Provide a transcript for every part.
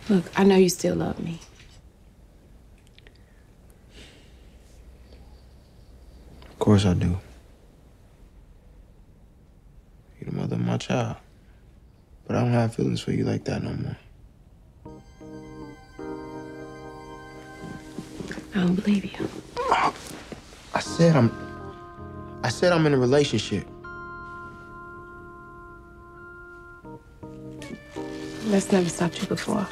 Look, I know you still love me. Of course I do. You're the mother of my child. But I don't have feelings for you like that no more. I don't believe you. I said I'm in a relationship. That's never stopped you before.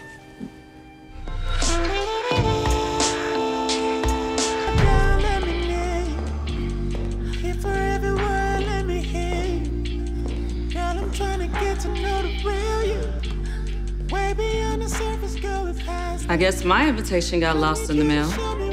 I guess my invitation got lost in the mail.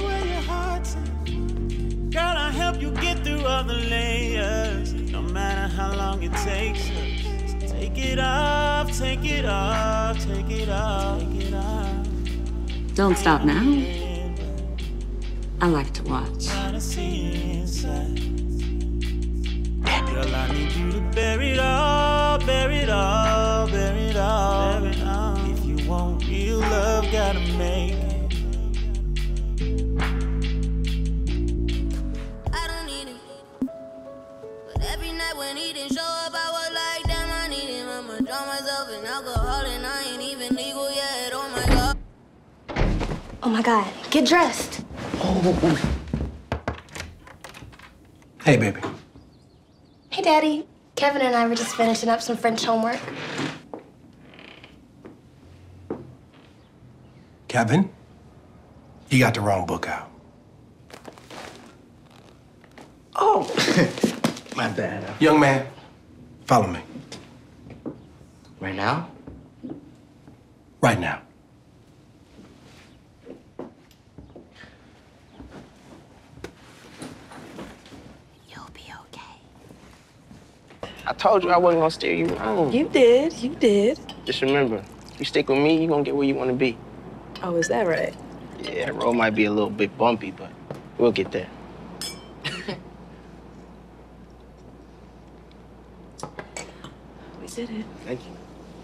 Girl, I'll help you get through all the layers, no matter how long it takes us. Take it off, take it off, take it off, take it off. Don't stop now. I like to watch. Girl, I need you to bear it all, bear it all, bear it all, bear it all. If you want real love, gotta make it. I don't need it, but every night when he didn't show up, I was like, damn, I need him. I'ma drown myself in alcohol and I ain't even legal yet. Oh my God. Oh my God, get dressed. Oh. Hey, baby. Hey, Daddy. Kevin and I were just finishing up some French homework. Kevin, you got the wrong book out. Oh, my bad. Young man, follow me. Right now? Right now. I told you I wasn't gonna steer you wrong. You did. Just remember, you stick with me, you're gonna get where you wanna be. Oh, is that right? Yeah, the road might be a little bit bumpy, but we'll get there. We did it. Thank you.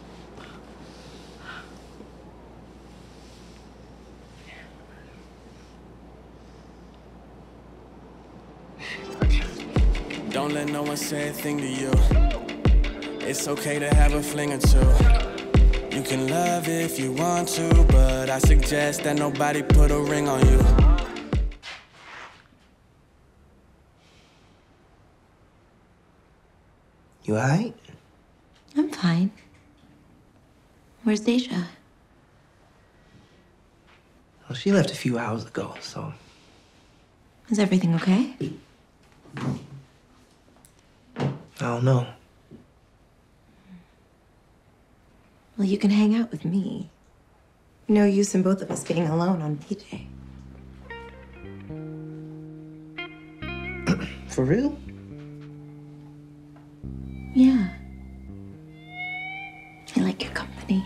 Don't let no one say a thing to you. It's okay to have a fling or two. You can love if you want to, but I suggest that nobody put a ring on you. You all right? I'm fine. Where's Deja? Well, she left a few hours ago, so... Is everything okay? I don't know. Well, you can hang out with me. No use in both of us being alone on PJ. For real? Yeah. I like your company.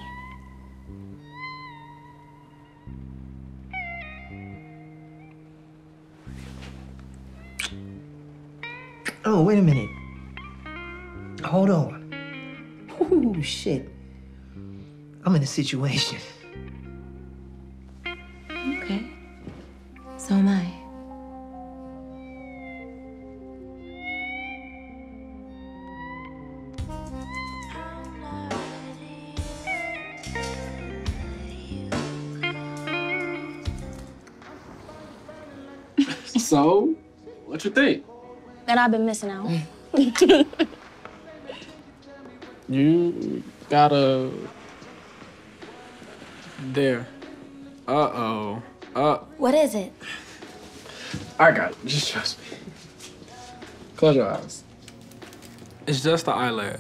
Oh, wait a minute. Hold on. Ooh, shit. I'm in a situation. Okay. So am I. So, what you think? That I've been missing out. You gotta... There. Uh-oh. What is it? I got it. Just trust me. Close your eyes. It's just the eyelash.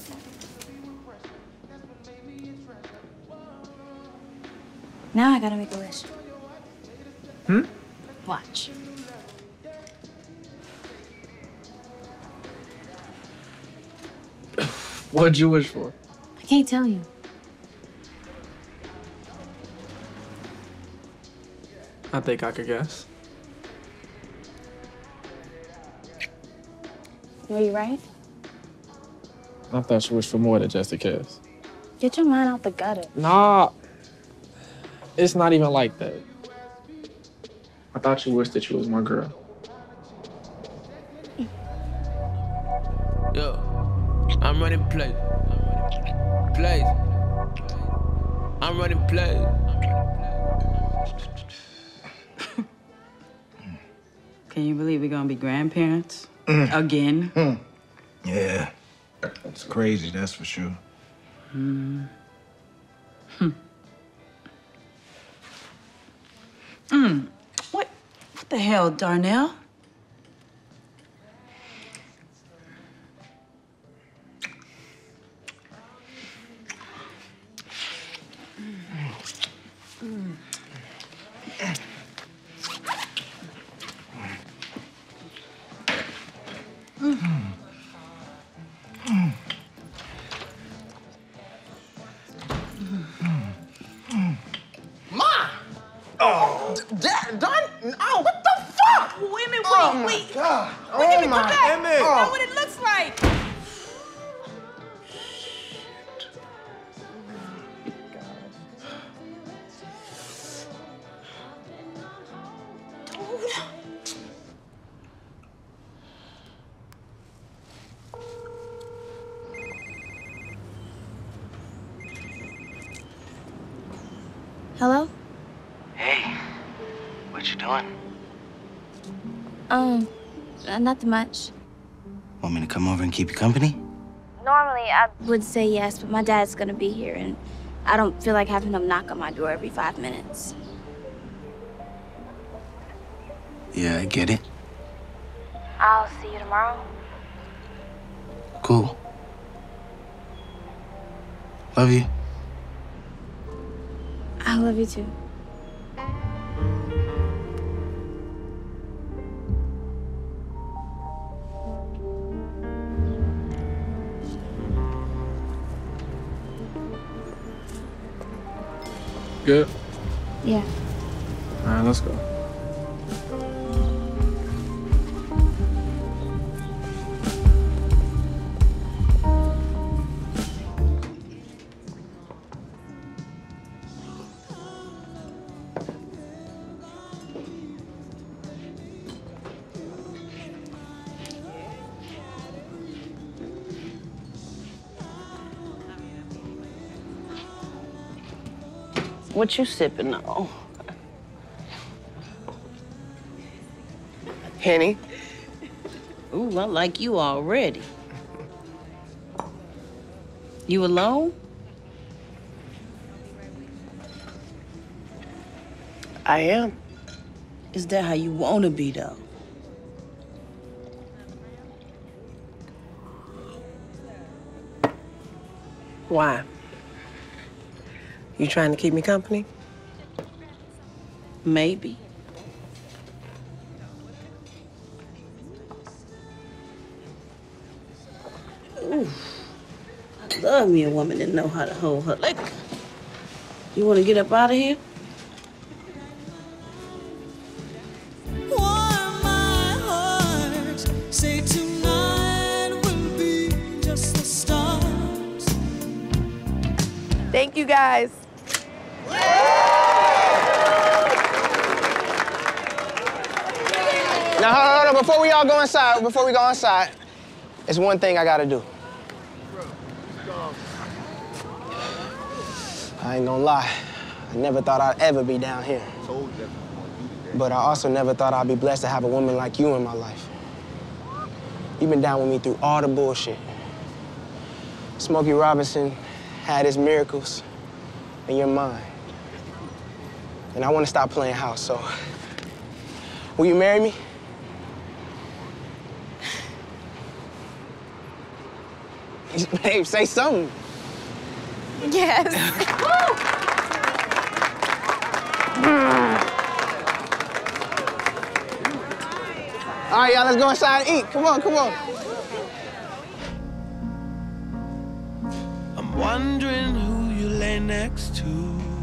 Now I gotta make a wish. Watch. What'd you wish for? I can't tell you. I think I could guess. Were you right? I thought you wished for more than just a kiss. Get your mind out the gutter. Nah. It's not even like that. I thought you wished that you was my girl. Yo, I'm running plays. Plays. I'm running plays. Can you believe we're gonna be grandparents? Again? Yeah. It's crazy, that's for sure. What the hell, Darnell? Oh, what the fuck? Women, wait. God. We need to my come back. Emmett. Know what it looks like. Hello? Hey, what you doing? Nothing much. Want me to come over and keep you company? Normally, I would say yes, but my dad's gonna be here, and I don't feel like having him knock on my door every 5 minutes. Yeah, I get it. I'll see you tomorrow. Cool. Love you. I love you too. Good? Yeah. All right, let's go. What you sipping on? Henny. Ooh, I like you already. You alone? I am. Is that how you want to be, though? Why? You trying to keep me company? Maybe. Ooh, I love me a woman that know how to hold her liquor. You want to get up out of here? Thank you, guys. Now, hold on, before we all go inside, there's one thing I gotta do. I ain't gonna lie, I never thought I'd ever be down here. But I also never thought I'd be blessed to have a woman like you in my life. You've been down with me through all the bullshit. Smokey Robinson had his miracles, and you're mine. And I want to stop playing house, so will you marry me? Babe, say something. Yes. All right, y'all, let's go inside and eat. Come on, come on. I'm wondering who you lay next to.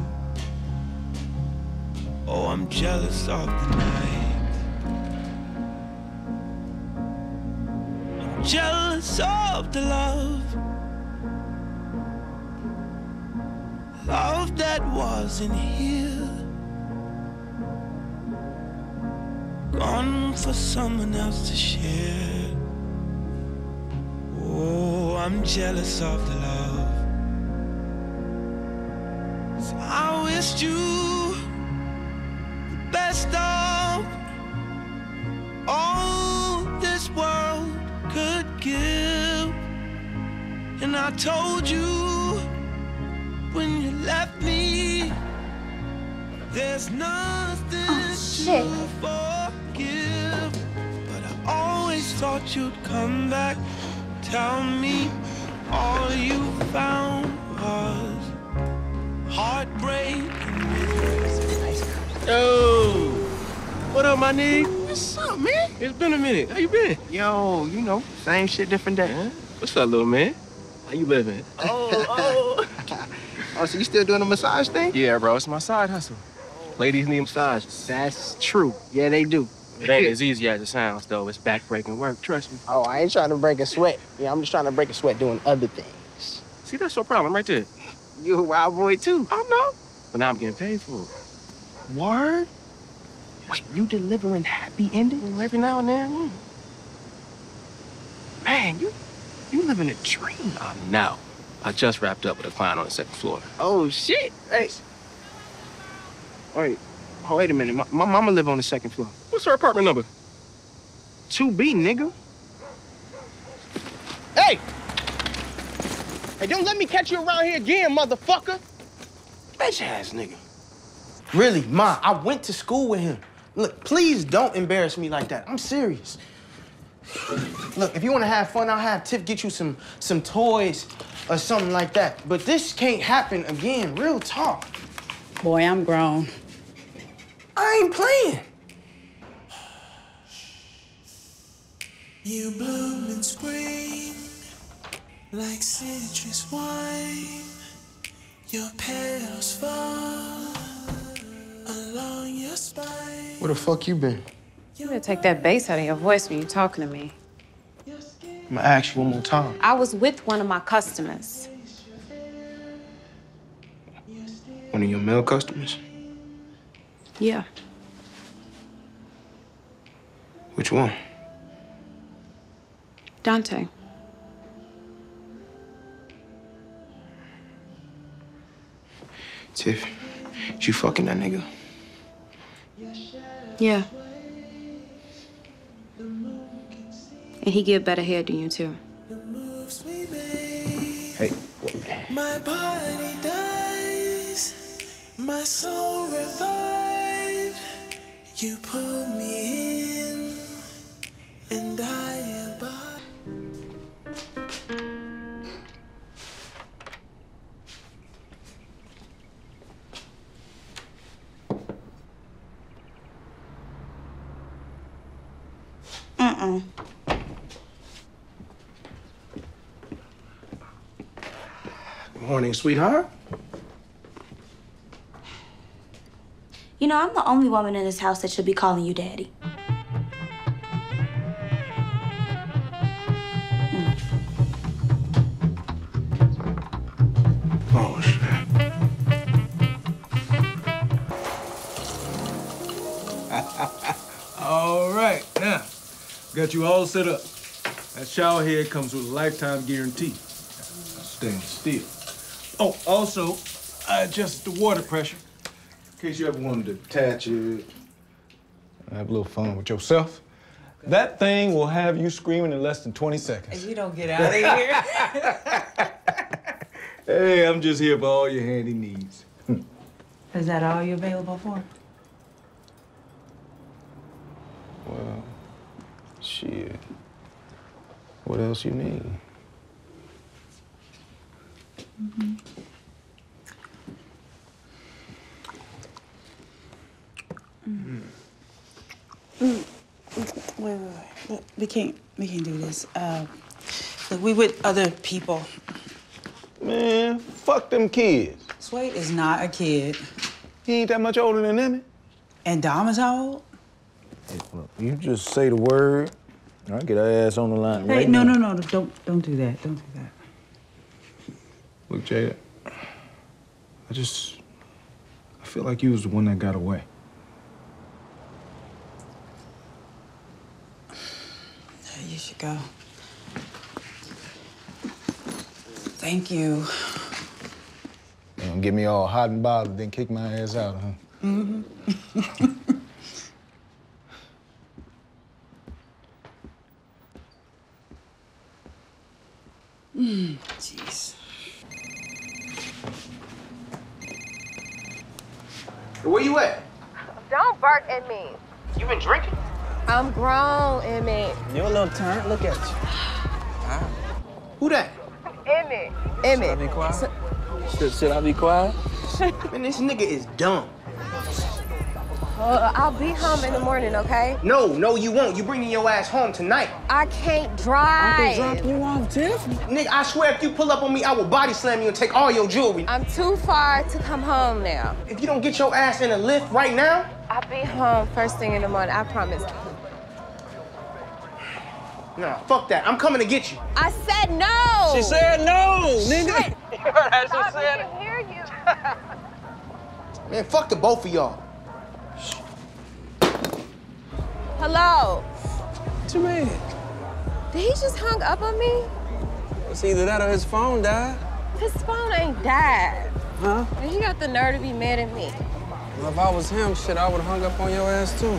Oh, I'm jealous of the night. I'm jealous of the love. love that wasn't here. Gone for someone else to share. Oh, I'm jealous of the love. 'Cause I wished you the best of all this world could give. And I told you when you left me, there's nothing to forgive. But I always thought you'd come back, tell me all you found was heartbreak. Yo, what up, my nigga? What's up, man? It's been a minute. How you been? Yo, you know, same shit, different day. Huh? What's up, little man? How you living? Oh, so you still doing the massage thing? Yeah, bro, it's my side hustle. Ladies need massages. That's true. Yeah, they do. It ain't as easy as it sounds, though. It's back-breaking work, trust me. Oh, I ain't trying to break a sweat. Yeah, I'm just trying to break a sweat doing other things. See, that's your problem right there. You a wild boy, too. I know. But now I'm getting paid for it. Word? Wait, you delivering happy endings? Well, every now and then, Man, you living a dream. I know. I just wrapped up with a client on the 2nd floor. Oh, shit. Hey. Wait. Oh, wait a minute. My mama live on the 2nd floor. What's her apartment number? 2B, nigga. Hey! Hey, don't let me catch you around here again, motherfucker. Bitch ass nigga. Really, Ma, I went to school with him. Look, please don't embarrass me like that. I'm serious. Look, if you want to have fun, I'll have Tiff get you some toys or something like that. But this can't happen again. Real talk. Boy, I'm grown. I ain't playing. You bloom in spring like citrus wine. Your petals fall along your spine. Where the fuck you been? You better take that bass out of your voice when you're talking to me. I'm gonna ask you one more time. I was with one of my customers. One of your male customers? Yeah. Which one? Dante. Tiff, you fucking that nigga? Yeah. And he give better hair than you, too. Hey. My body dies, my soul revives. You pull me in, and I abide. Good morning, sweetheart. You know, I'm the only woman in this house that should be calling you daddy. Oh, shit. All right, now, got you all set up. That shower head comes with a lifetime guarantee. Stand still. Oh, also, I adjusted the water pressure in case you ever wanted to detach it. Have a little fun with yourself. That thing will have you screaming in less than 20 seconds. You don't get out of here. Hey, I'm just here for all your handy needs. Is that all you're available for? Well, shit. What else you need? Wait. Look, we can't do this. Look, we with other people. Man, fuck them kids. Swade is not a kid. He ain't that much older than Emmett. And Dom is how old? Hey, look, you just say the word, I'll get her ass on the line. Hey, right no, now. no, don't do that. Don't do that. Look, Jada, I feel like you was the one that got away. You should go. Thank you. You gonna get me all hot and bothered, then kick my ass out, huh? Mm-hmm. Jeez. Where you at? Don't bark at me. You been drinking? I'm grown, Emmett. Your little turn. Look at you. Who that? Emmett. Should I be quiet? Should I be quiet? Man, this nigga is dumb. I'll be home in the morning, okay? No, you won't. You bringing your ass home tonight. I can't drive. I can drop you off, Tiff. Nigga, I swear if you pull up on me, I will body slam you and take all your jewelry. I'm too far to come home now. If you don't get your ass in a lift right now, I'll be home first thing in the morning, I promise. Nah, fuck that. I'm coming to get you. I said no. She said no, nigga. Shit. You heard how she Stop, said I can hear you. Man, fuck the both of y'all. Hello. What you mean? Did he just hung up on me? It's either that or his phone died. His phone ain't died. Huh? And he got the nerve to be mad at me. Well, if I was him, shit, I would've hung up on your ass too.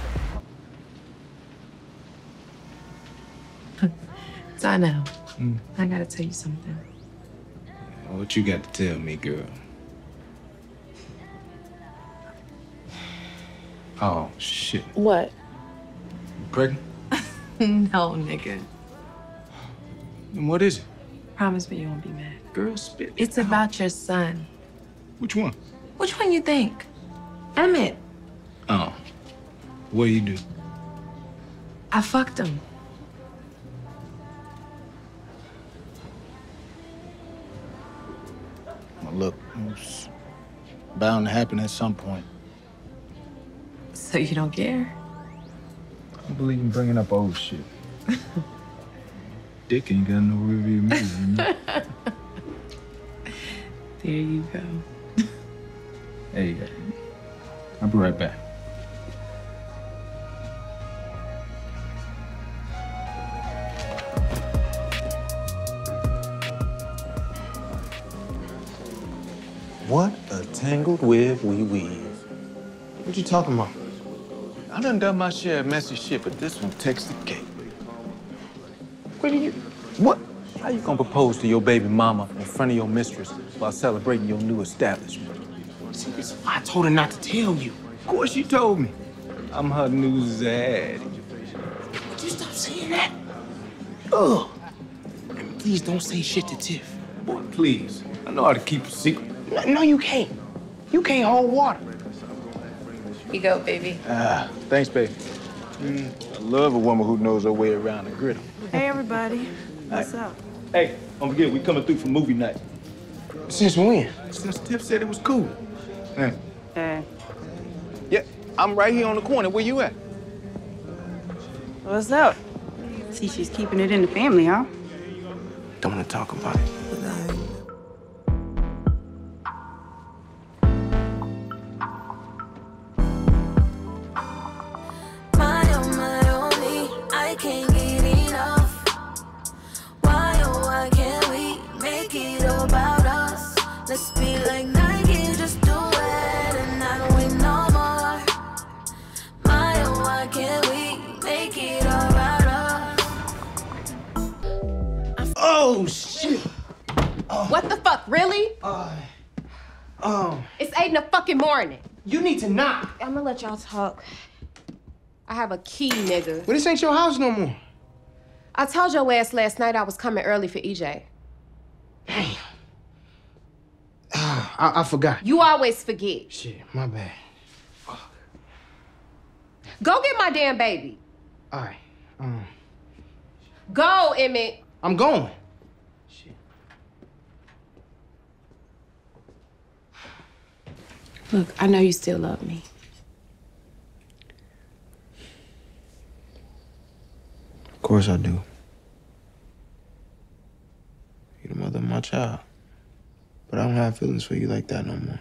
So I know. I gotta tell you something. What you got to tell me, girl? Oh, shit. What? You pregnant? No, nigga. And what is it? Promise me you won't be mad. Girl, spit. It's about your son. Which one? Which one you think? Emmett. Oh. What do you do? I fucked him. Well, look, it's bound to happen at some point. So you don't care? I believe in bringing up old shit. Dick ain't got no rearview mirror, you know? There you go. Hey, I'll be right back. What a tangled web we weave. What you talking about? I done my share of messy shit, but this one takes the cake. What are you? What? How you gonna propose to your baby mama in front of your mistress while celebrating your new establishment? See, this is why I told her not to tell you. Of course you told me. I'm her news ad. Would you stop saying that? Ugh. And please don't say shit to Tiff. Boy, please. I know how to keep a secret. No, you can't. You can't hold water. Here you go, baby. Thanks, baby. I love a woman who knows her way around the griddle. Hey, everybody. What's up? Hey, don't forget, we coming through for movie night. Since when? Since Tiff said it was cool. Hey. Yeah, I'm right here on the corner. Where you at? What's up? See, she's keeping it in the family, huh? Don't want to talk about it. Can't get enough. Why, oh, why can't we make it about us? Let's be like Nike, just do it and not win no more. My, oh, why can't we make it about us? Oh, shit. What the fuck, really? It's 8 in the fucking morning. You need to knock. I'm gonna let y'all talk. I have a key, nigga. Well, this ain't your house no more. I told your ass last night I was coming early for EJ. Damn. I forgot. You always forget. Shit, my bad. Fuck. Go get my damn baby. All right. Go, Emmett. I'm going. Shit. Look, I know you still love me. Of course I do. You're the mother of my child. But But I don't have feelings for you like that no more.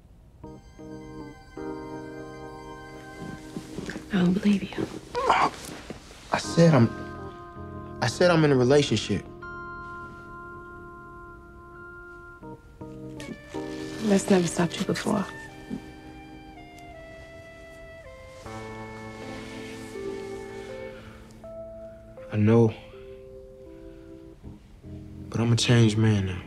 I don't believe you. I said I'm in a relationship. That's never stopped you before. I know. But I'm a changed man now.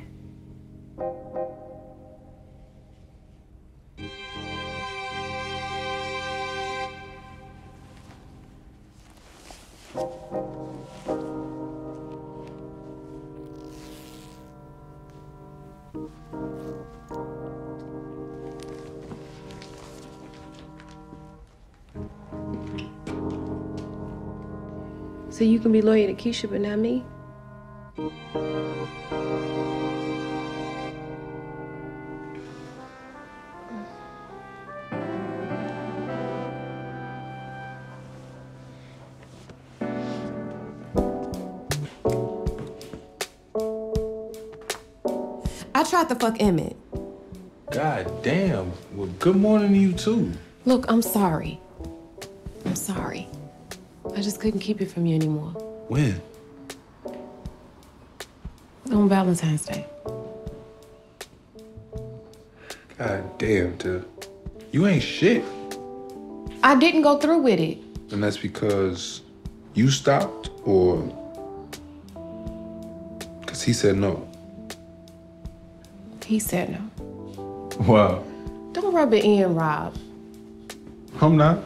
So you can be loyal to Kiesha, but not me? I tried to fuck Emmett. God damn. Well, good morning to you, too. Look, I'm sorry. I'm sorry. I just couldn't keep it from you anymore. When? On Valentine's Day. God damn, dude. You ain't shit. I didn't go through with it. And that's because you stopped, or because he said no? He said no. Wow. Don't rub it in, Rob. I'm not.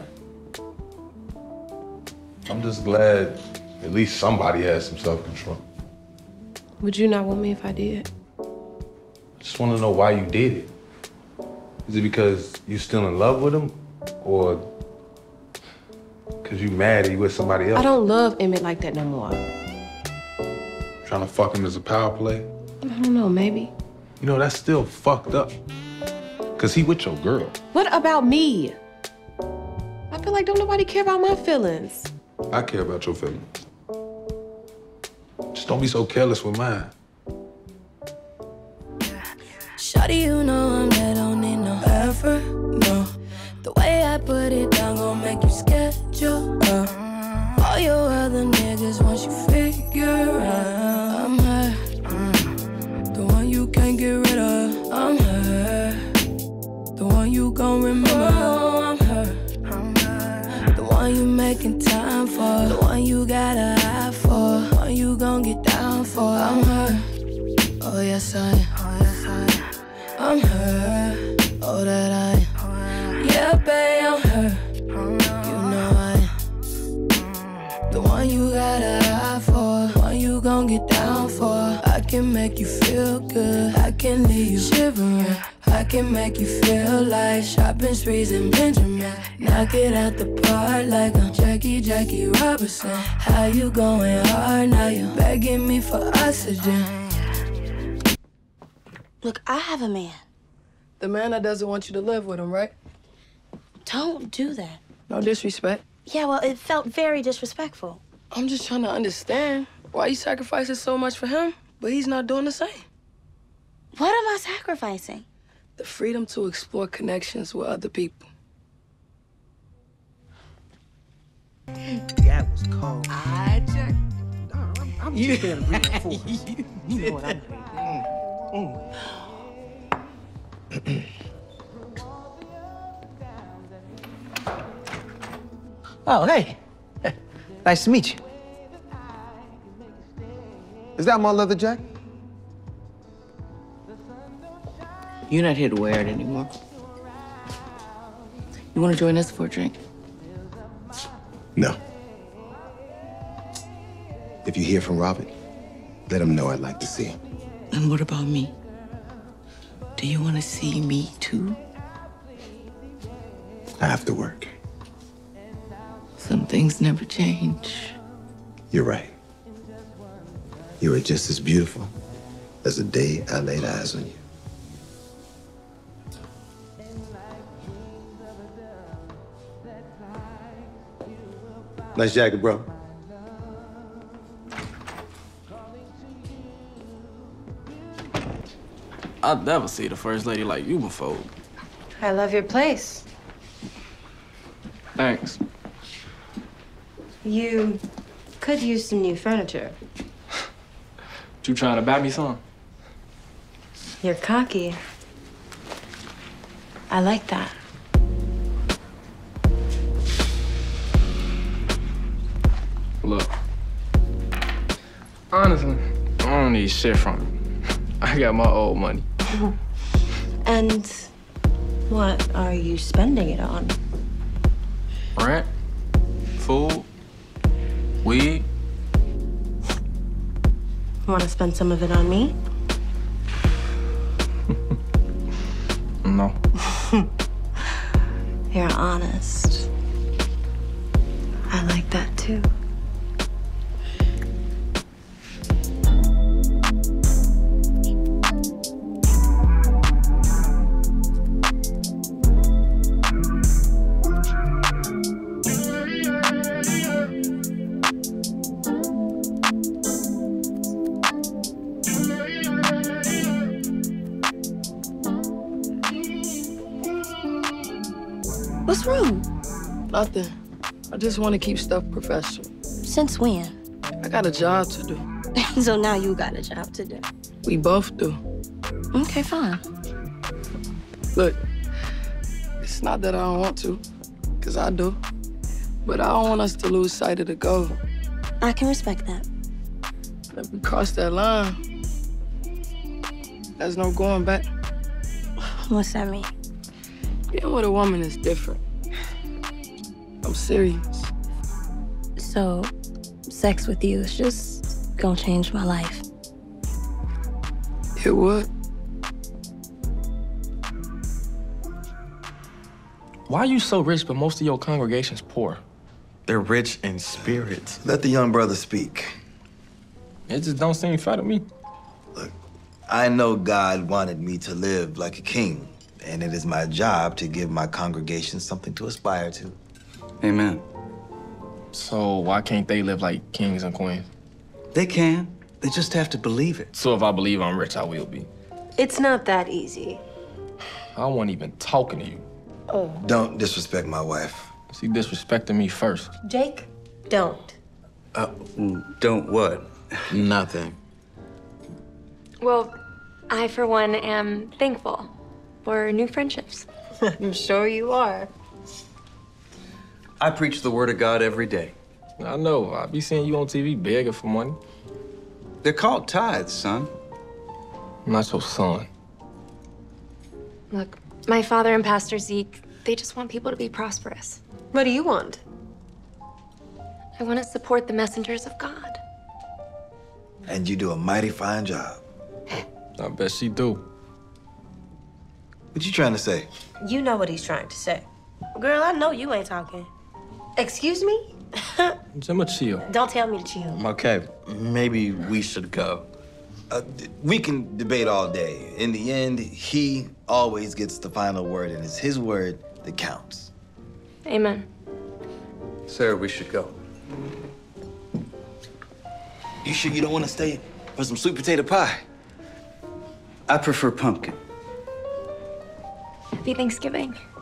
I'm just glad at least somebody has some self-control. Would you not want me if I did? I just want to know why you did it. Is it because you're still in love with him, or because you mad he with somebody else? I don't love Emmett like that no more. Trying to fuck him as a power play? I don't know, maybe. You know, that's still fucked up. Because he with your girl. What about me? I feel like don't nobody care about my feelings. I care about your feelings. Just don't be so careless with mine. Shawty, you know I'm that don't need no effort, no. The way I put it down gon' make you schedule all your other niggas once you figure out I'm her, the one you can't get rid of. I'm her, the one you gon' remember. Oh, I'm her, the one you making time for, the one you gotta eye for, the one you gon' get down for. I'm her, oh yes I am. I'm her, oh that I am. Yeah, babe, I'm her. You know I am. The one you gotta eye for, the one you gon' get down for. I can make you feel good, I can leave you shivering. I can make you feel like shopping sprees in Benjamin. Knock it out the park like I'm Jackie Robinson. How you going hard now? You begging me for oxygen. Look, I have a man. The man that doesn't want you to live with him, right? Don't do that. No disrespect. Yeah, well, it felt very disrespectful. I'm just trying to understand why you sacrificing so much for him, but he's not doing the same. What am I sacrificing? The freedom to explore connections with other people. That was cold. I checked. I'm just being reinforced. You know what I'm thinking. Oh, hey. Nice to meet you. Is that my leather jacket? You're not here to wear it anymore. You want to join us for a drink? No. If you hear from Robert, let him know I'd like to see him. And what about me? Do you want to see me too? I have to work. Some things never change. You're right. You are just as beautiful as the day I laid eyes on you. Nice jacket, bro. I've never seen a first lady like you before. I love your place. Thanks. You could use some new furniture. You trying to buy me some? You're cocky. I like that. Look, honestly, I don't need shit from you. I got my old money. And what are you spending it on? Rent, food, weed. Want to spend some of it on me? No. You're honest. I like that too. What's wrong? Nothing. I just want to keep stuff professional. Since when? I got a job to do. So now you got a job to do. We both do. Okay, fine. Look, it's not that I don't want to, because I do. But I don't want us to lose sight of the goal. I can respect that. If we cross that line, there's no going back. What's that mean? Being with a woman is different. I'm serious. So, sex with you is just gonna change my life. It would. Why are you so rich, but most of your congregation's poor? They're rich in spirit. Let the young brother speak. It just don't seem fair to me. Look, I know God wanted me to live like a king, and it is my job to give my congregation something to aspire to. Amen. So why can't they live like kings and queens? They can. They just have to believe it. So if I believe I'm rich, I will be. It's not that easy. I wasn't even talking to you. Oh. Don't disrespect my wife. She disrespecting me first. Jake, don't. Don't what? Nothing. Well, I, for one, am thankful for new friendships. I'm sure you are. I preach the word of God every day. I know. I be seeing you on TV begging for money. They're called tithes, son. I'm not your son. Look, my father and Pastor Zeke, they just want people to be prosperous. What do you want? I want to support the messengers of God. And you do a mighty fine job. I bet she do. What you trying to say? You know what he's trying to say. Girl, I know you ain't talking. Excuse me? Just chill. Don't tell me to chill. Okay, maybe we should go. We can debate all day. In the end, he always gets the final word, and it's his word that counts. Amen. Sarah, we should go. You sure you don't want to stay for some sweet potato pie? I prefer pumpkin. Happy Thanksgiving.